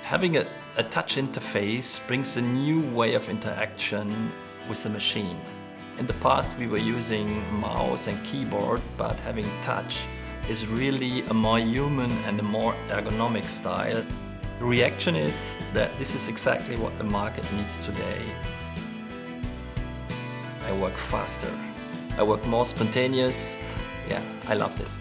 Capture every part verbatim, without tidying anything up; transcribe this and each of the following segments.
Having a, a touch interface brings a new way of interaction with the machine. In the past we were using mouse and keyboard, but having touch is really a more human and a more ergonomic style. The reaction is that this is exactly what the market needs today. I work faster, I work more spontaneous. Yeah, I love this.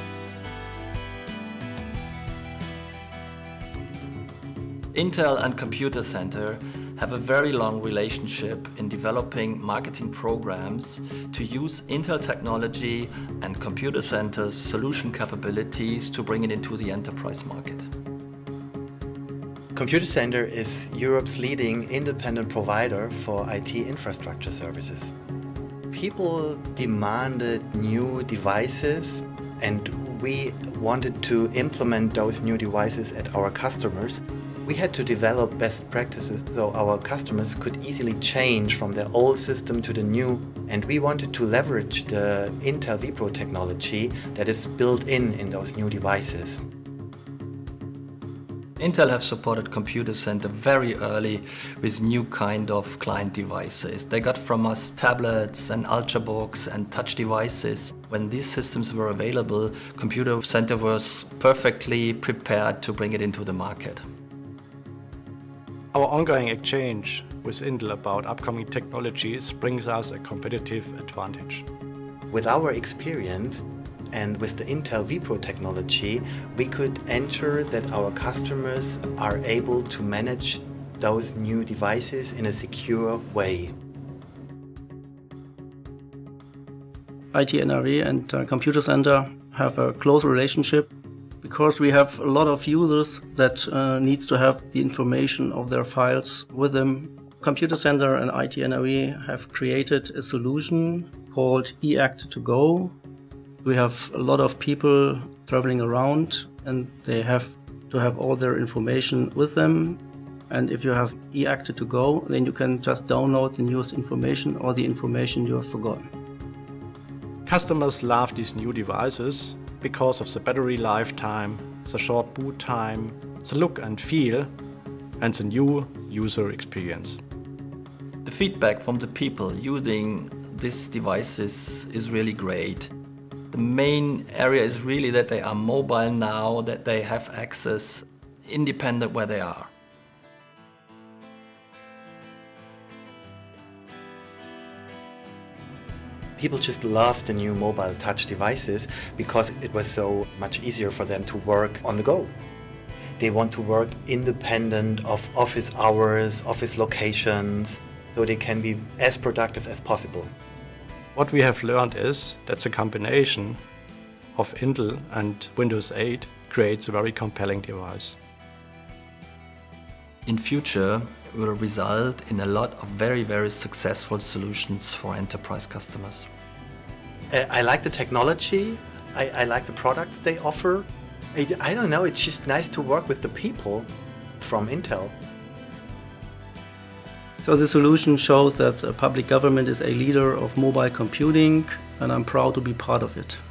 Intel and Computacenter have a very long relationship in developing marketing programs to use Intel technology and Computacenter's solution capabilities to bring it into the enterprise market. Computacenter is Europe's leading independent provider for I T infrastructure services. People demanded new devices, and we wanted to implement those new devices at our customers. We had to develop best practices so our customers could easily change from their old system to the new, and we wanted to leverage the Intel vPro technology that is built in in those new devices. Intel have supported Computacenter very early with new kind of client devices. They got from us tablets and ultrabooks and touch devices. When these systems were available, Computacenter was perfectly prepared to bring it into the market. Our ongoing exchange with Intel about upcoming technologies brings us a competitive advantage. With our experience and with the Intel vPro technology, we could ensure that our customers are able to manage those new devices in a secure way. I T N R E and uh, Computacenter have a close relationship because we have a lot of users that uh, needs to have the information of their files with them. Computacenter and I T N R E have created a solution called eAct to Go. We have a lot of people traveling around and they have to have all their information with them. And if you have eAct to Go, then you can just download the newest information or the information you have forgotten. Customers love these new devices because of the battery lifetime, the short boot time, the look and feel, and the new user experience. The feedback from the people using these devices is really great. The main area is really that they are mobile now, that they have access independent where they are. People just love the new mobile touch devices because it was so much easier for them to work on the go. They want to work independent of office hours, office locations, so they can be as productive as possible. What we have learned is that the combination of Intel and Windows eight creates a very compelling device. In future, it will result in a lot of very, very successful solutions for enterprise customers. Uh, I like the technology, I, I like the products they offer. I, I don't know, it's just nice to work with the people from Intel. So the solution shows that the public government is a leader of mobile computing, and I'm proud to be part of it.